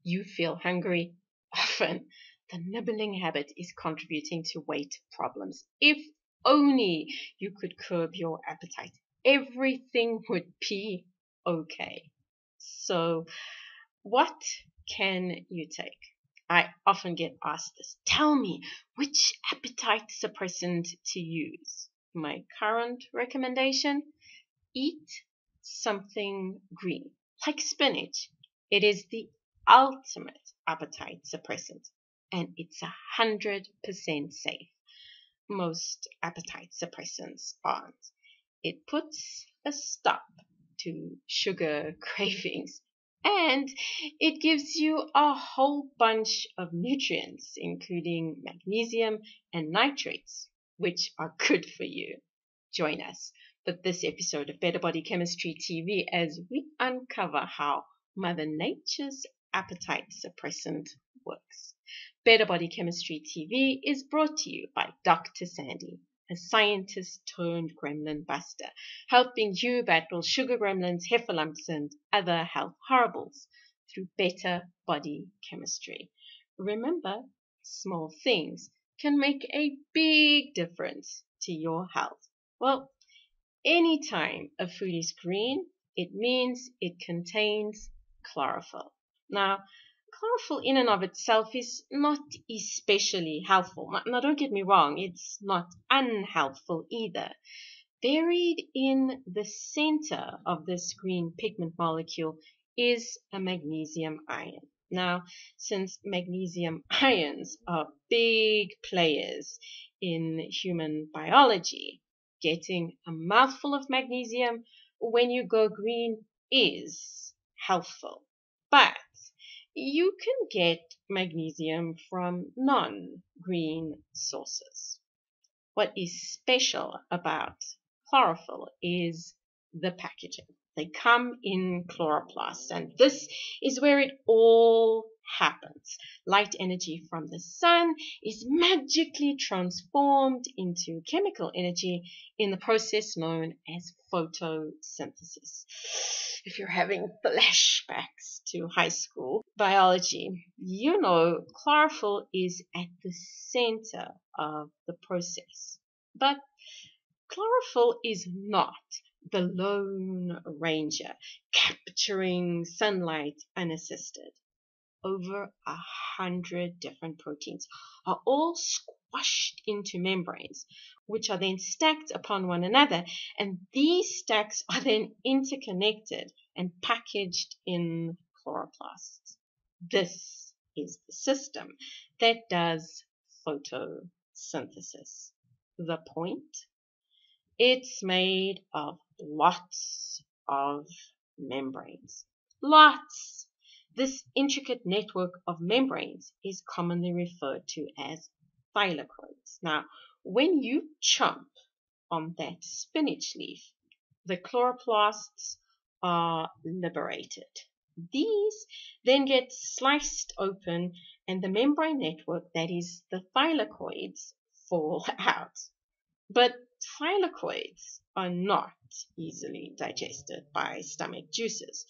you feel hungry, often the nibbling habit is contributing to weight problems. If only you could curb your appetite, everything would be okay. So, what can you take? I often get asked this. Tell me which appetite suppressant to use. My current recommendation: eat something green, like spinach. It is the ultimate appetite suppressant, and it's 100% safe. Most appetite suppressants aren't. It puts a stop to sugar cravings, and it gives you a whole bunch of nutrients, including magnesium and nitrates, which are good for you. Join us for this episode of Better Body Chemistry TV as we uncover how Mother Nature's appetite suppressant works. Better Body Chemistry TV is brought to you by Dr. Sandy, a scientist turned gremlin buster, helping you battle sugar gremlins, heifer lumps, and other health horribles through better body chemistry. Remember, small things can make a big difference to your health. Well, anytime a food is green, it means it contains chlorophyll. Now, chlorophyll in and of itself is not especially helpful. Now, don't get me wrong, it's not unhelpful either. Buried in the center of this green pigment molecule is a magnesium ion. Now, since magnesium ions are big players in human biology, getting a mouthful of magnesium when you go green is helpful. But you can get magnesium from non-green sources. What is special about chlorophyll is the packaging. They come in chloroplasts, and this is where it all happens. Light energy from the sun is magically transformed into chemical energy in the process known as photosynthesis. If you're having flashbacks to high school biology, you know chlorophyll is at the center of the process. But chlorophyll is not the lone ranger capturing sunlight unassisted. Over 100 different proteins are all squashed into membranes, which are then stacked upon one another, and these stacks are then interconnected and packaged in chloroplasts. This is the system that does photosynthesis. The point? It's made of lots of membranes. Lots! This intricate network of membranes is commonly referred to as thylakoids. Now, when you chomp on that spinach leaf, the chloroplasts are liberated. These then get sliced open, and the membrane network, that is the thylakoids, fall out. But thylakoids are not easily digested by stomach juices,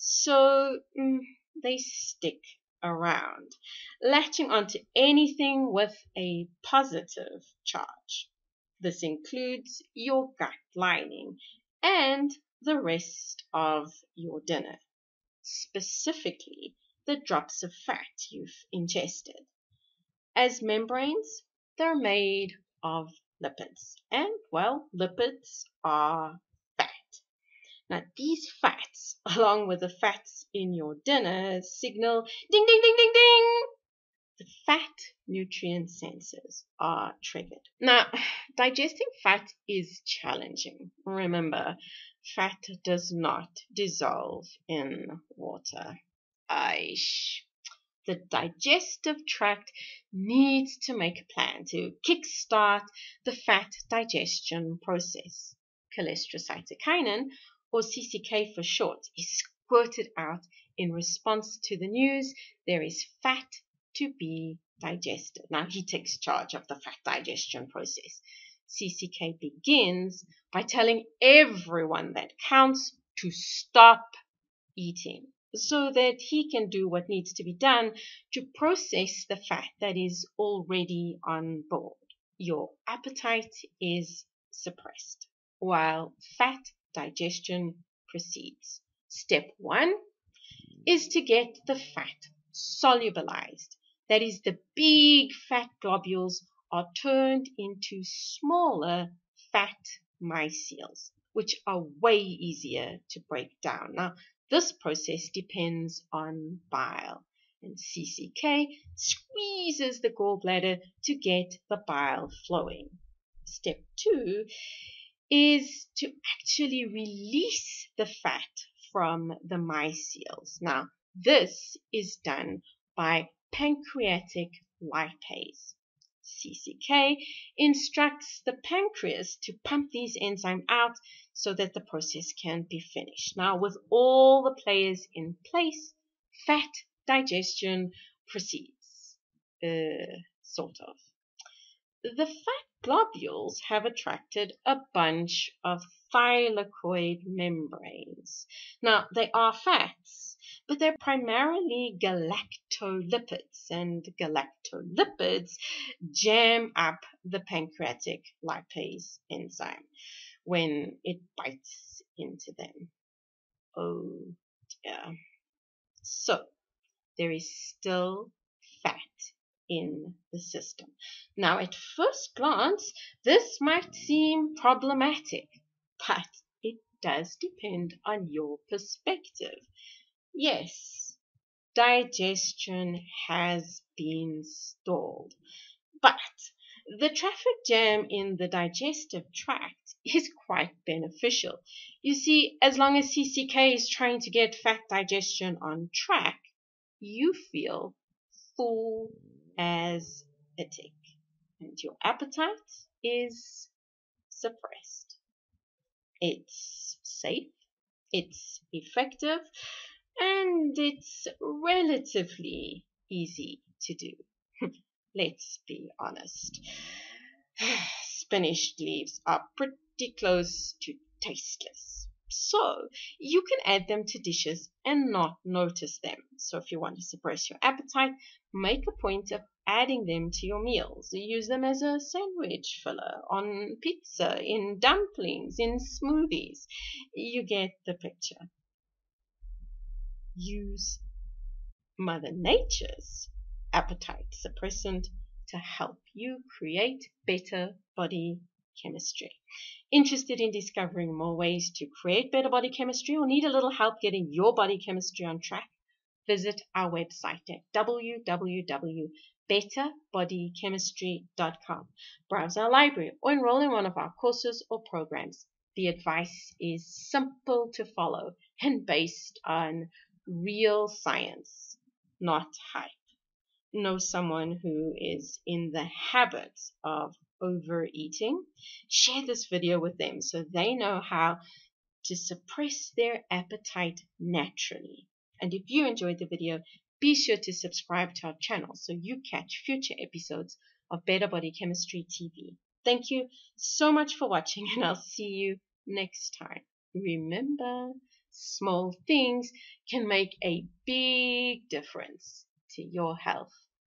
so they stick around, latching onto anything with a positive charge. This includes your gut lining and the rest of your dinner, specifically the drops of fat you've ingested. As membranes, they're made of lipids, and well, lipids are fat. Now, these fats, along with the fats in your dinner, signal ding, ding, ding, ding, ding. The fat nutrient sensors are triggered. Now, digesting fat is challenging. Remember, fat does not dissolve in water. The digestive tract needs to make a plan to kickstart the fat digestion process. Cholestyrocytokinin, or CCK for short, is squirted out in response to the news there is fat to be digested. Now he takes charge of the fat digestion process. CCK begins by telling everyone that counts to stop eating. so that he can do what needs to be done to process the fat that is already on board. Your appetite is suppressed while fat digestion proceeds. Step 1 is to get the fat solubilized. That is, the big fat globules are turned into smaller fat micelles, which are way easier to break down. Now, this process depends on bile, and CCK squeezes the gallbladder to get the bile flowing. Step 2 is to actually release the fat from the micelles. Now, this is done by pancreatic lipase. CCK instructs the pancreas to pump these enzymes out so that the process can be finished. Now, with all the players in place, fat digestion proceeds. Sort of. The fat globules have attracted a bunch of thylakoid membranes. Now, they are fats, but they're primarily galactolipids, and galactolipids jam up the pancreatic lipase enzyme when it bites into them. Oh dear. So, there is still fat in the system. Now, at first glance, this might seem problematic, but it does depend on your perspective. Yes, digestion has been stalled, but the traffic jam in the digestive tract is quite beneficial. You see, as long as CCK is trying to get fat digestion on track, you feel full as a tick, and your appetite is suppressed. It's safe, it's effective, and it's relatively easy to do. Let's be honest. Spinach leaves are pretty close to tasteless. So you can add them to dishes and not notice them. So if you want to suppress your appetite, make a point of adding them to your meals. Use them as a sandwich filler, on pizza, in dumplings, in smoothies. You get the picture. Use Mother Nature's appetite suppressant to help you create better body chemistry. Interested in discovering more ways to create better body chemistry, or need a little help getting your body chemistry on track? Visit our website at www.betterbodychemistry.com. Browse our library or enroll in one of our courses or programs. The advice is simple to follow and based on real science, not hype. Know someone who is in the habit of overeating? Share this video with them so they know how to suppress their appetite naturally. And if you enjoyed the video, be sure to subscribe to our channel so you catch future episodes of Better Body Chemistry TV. Thank you so much for watching, and I'll see you next time. Remember, small things can make a big difference to your health.